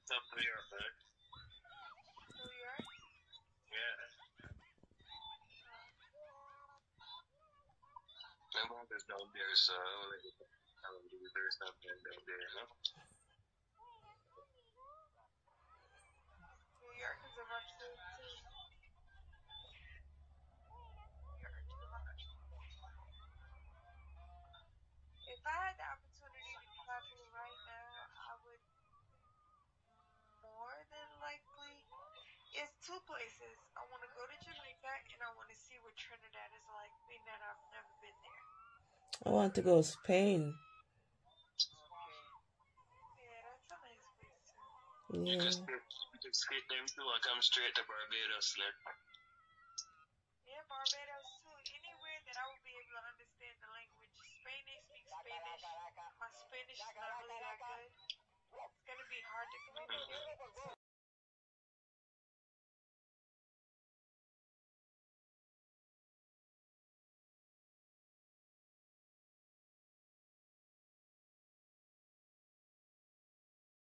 Some New York, man. New York? Yeah. My mom is down there, so I don't believe there's nothing down there, no? New York is a rough city too. New York is rough. If I had the opportunity to travel right now, I would more than likely. It's two places. I want to go to Jamaica and I want to see what Trinidad is like, being that I've never been there. I want to go to Spain. Yeah, that's a nice place too. Yeah. You can skip them too and come straight to Barbados, like. Yeah, Barbados too. Anywhere that I would be able to understand the language. Spain, they speak Spanish. My Spanish is not really that good. It's gonna be hard to communicate.